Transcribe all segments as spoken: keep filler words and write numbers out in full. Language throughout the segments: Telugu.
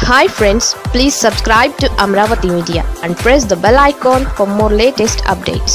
Hi friends, please subscribe to Amaravathi Media and press the bell icon for more latest updates.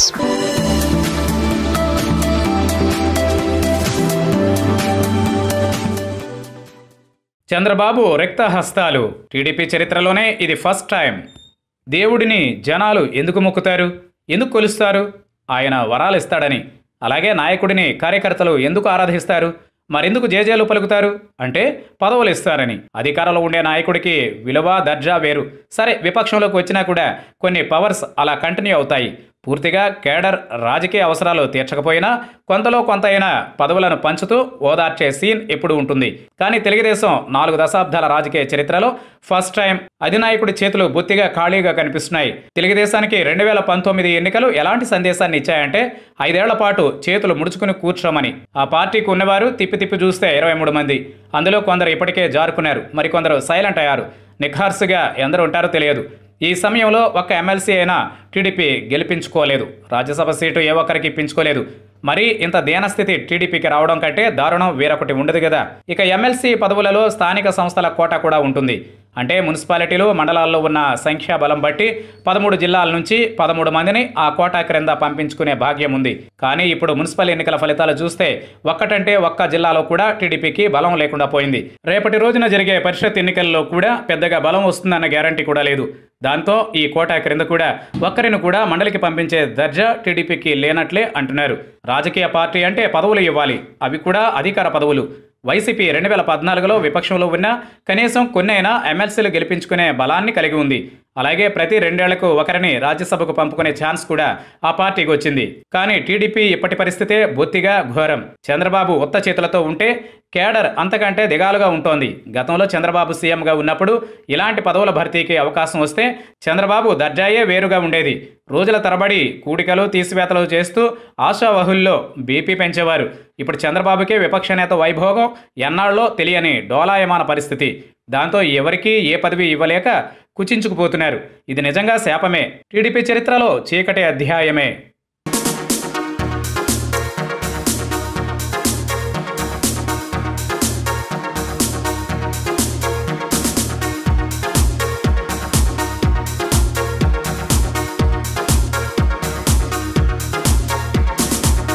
Chandrababu రిక్త హస్తాలు. టీడీపీ చరిత్రలోనే ఇది ఫస్ట్ టైం. దేవుడిని జనాలు ఎందుకు మొక్కుతారు, ఎందుకు కొలుస్తారు? ఆయన వరాలు ఇస్తాడని. అలాగే నాయకుడిని కార్యకర్తలు ఎందుకు ఆరాధిస్తారు, మరెందుకు జేజేలు పలుకుతారు? అంటే పదవులు ఇస్తారని. అధికారంలో ఉండే నాయకుడికి విలువ దర్జా వేరు. సరే, విపక్షంలోకి వచ్చినా కూడా కొన్ని పవర్స్ అలా కంటిన్యూ అవుతాయి. పూర్తిగా కేడర్ రాజకీయ అవసరాలు తీర్చకపోయినా కొంతలో కొంత అయినా పదవులను పంచుతూ ఓదార్చే సీన్ ఎప్పుడు ఉంటుంది. కానీ తెలుగుదేశం నాలుగు దశాబ్దాల రాజకీయ చరిత్రలో ఫస్ట్ టైం అధినాయకుడి చేతులు బొత్తిగా ఖాళీగా కనిపిస్తున్నాయి. తెలుగుదేశానికి రెండు వేల పంతొమ్మిది ఎన్నికలు ఎలాంటి సందేశాన్ని ఇచ్చాయంటే ఐదేళ్ల పాటు చేతులు ముడుచుకుని కూర్చోమని. ఆ పార్టీకి ఉన్నవారు తిప్పి తిప్పి చూస్తే ఇరవై మూడు మంది. అందులో కొందరు ఇప్పటికే జారుకున్నారు, మరికొందరు సైలెంట్ అయ్యారు. నిఖార్సుగా ఎందరు ఉంటారో తెలియదు. ఈ సమయంలో ఒక్క ఎమ్మెల్సీ అయినా టీడీపీ గెలిపించుకోలేదు. రాజ్యసభ సీటు ఏ ఒక్కరికి ఇప్పించుకోలేదు. మరి ఇంత దీనస్థితి టీడీపీకి రావడం కంటే దారుణం వేరొకటి ఉండదు కదా. ఇక ఎమ్మెల్సీ పదవులలో స్థానిక సంస్థల కోటా కూడా ఉంటుంది. అంటే మున్సిపాలిటీలు, మండలాల్లో ఉన్న సంఖ్యాబలం బట్టి పదమూడు జిల్లాల నుంచి పదమూడు మందిని ఆ కోటా క్రింద పంపించుకునే భాగ్యం ఉంది. కానీ ఇప్పుడు మున్సిపల్ ఎన్నికల ఫలితాలు చూస్తే ఒక్కటంటే ఒక్క జిల్లాలో కూడా టీడీపీకి బలం లేకుండా పోయింది. రేపటి రోజున జరిగే పరిషత్ ఎన్నికల్లో కూడా పెద్దగా బలం వస్తుందన్న గ్యారంటీ కూడా లేదు. దాంతో ఈ కోటా క్రింద కూడా ఒక్కరిని కూడా మండలికి పంపించే దర్జా టీడీపీకి లేనట్లే అంటున్నారు. రాజకీయ పార్టీ అంటే పదవులు ఇవ్వాలి, అవి కూడా అధికార పదవులు. వైసీపీ రెండు వేల పద్నాలుగులో విపక్షంలో ఉన్న కనీసం కొన్నైనా ఎమ్మెల్సీలు గెలిపించుకునే బలాన్ని కలిగి ఉంది. అలాగే ప్రతి రెండేళ్లకు ఒకరిని రాజ్యసభకు పంపుకునే ఛాన్స్ కూడా ఆ పార్టీకి వచ్చింది. కానీ టీడీపీ ఇప్పటి పరిస్థితే బొత్తిగా ఘోరం. చంద్రబాబు ఉత్త చేతులతో ఉంటే కేడర్ అంతకంటే దిగాలుగా ఉంటోంది. గతంలో చంద్రబాబు సీఎంగా ఉన్నప్పుడు ఇలాంటి పదవుల భర్తీకి అవకాశం వస్తే చంద్రబాబు దర్జాయే వేరుగా ఉండేది. రోజుల తరబడి కూడికలు తీసివేతలు చేస్తూ ఆశావహుల్లో బీపీ పెంచేవారు. ఇప్పుడు చంద్రబాబుకే విపక్ష నేత వైభోగం ఎన్నాళ్ళలో తెలియని డోలాయమాన పరిస్థితి. దాంతో ఎవరికీ ఏ పదవి ఇవ్వలేక కుచించుకుపోతున్నారు. ఇది నిజంగా శాపమే, టీడీపీ చరిత్రలో చీకటి అధ్యాయమే.